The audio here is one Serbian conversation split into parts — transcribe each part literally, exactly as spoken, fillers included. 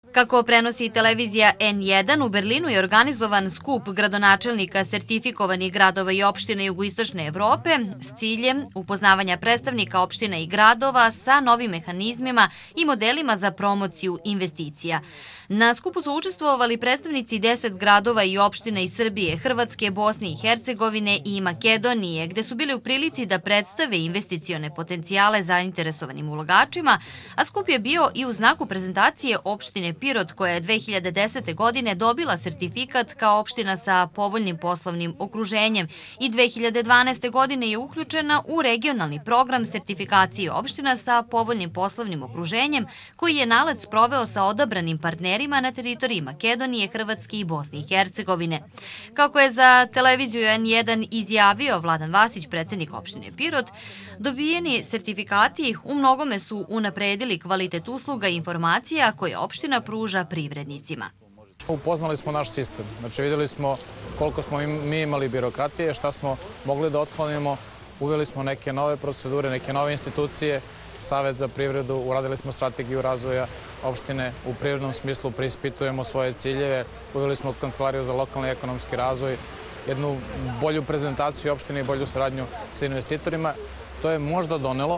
Kako prenosi televizija en jedan, u Berlinu je organizovan skup gradonačelnika sertifikovanih gradova i opština jugoistočne Evrope s ciljem upoznavanja predstavnika opština i gradova sa novim mehanizmima i modelima za promociju investicija. Na skupu su učestvovali predstavnici deset gradova i opština iz Srbije, Hrvatske, Bosne i Hercegovine i Makedonije, gde su bili u prilici da predstave investicione potencijale zainteresovanim ulagačima, a skup je bio i u znaku prezentacije opštine Pirot, koja je dve hiljade desete. godine dobila sertifikat kao opština sa povoljnim poslovnim okruženjem i dve hiljade dvanaeste. godine je uključena u regionalni program sertifikacije opština sa povoljnim poslovnim okruženjem, koji je NALED sproveo sa odabranim partnerima na teritoriji Makedonije, Hrvatske i Bosne i Hercegovine. Kako je za televiziju en jedan izjavio Vladan Vasić, predsednik opštine Pirot, dobijeni sertifikati u mnogome su unapredili kvalitet usluga i informacija koje opština pruža privrednicima. Upoznali smo naš sistem, znači vidjeli smo koliko smo mi imali birokratije, šta smo mogli da otklonimo, uveli smo neke nove procedure, neke nove institucije, Savet za privredu, uradili smo strategiju razvoja opštine, u privrednom smislu preispitujemo svoje ciljeve, uveli smo kancelariju za lokalni ekonomski razvoj, jednu bolju prezentaciju opštine i bolju saradnju sa investitorima. To je možda donelo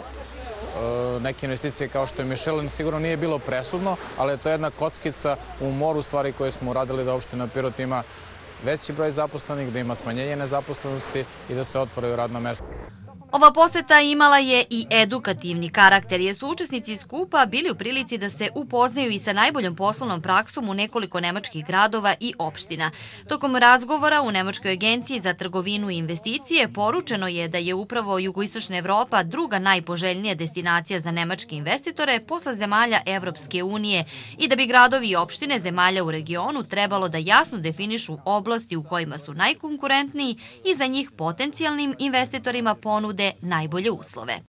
neke investicije kao što je Michelin, sigurno nije bilo presudno, ali to je jedna kockica u moru stvari koje smo uradili da opština Pirot ima veći broj zaposlenih, da ima smanjenje nezaposlenosti i da se otvaraju radna mesta. Ova poseta imala je i edukativni karakter, jer su učesnici skupa bili u prilici da se upoznaju i sa najboljom poslovnom praksom u nekoliko nemačkih gradova i opština. Tokom razgovora u Nemačkoj agenciji za trgovinu i investicije poručeno je da je upravo jugoistočna Evropa druga najpoželjnija destinacija za nemačke investitore posle zemalja Evropske unije i da bi gradovi i opštine zemalja u regionu trebalo da jasno definišu oblasti u kojima su najkonkurentniji i za njih potencijalnim investitorima ponude najbolje uslove.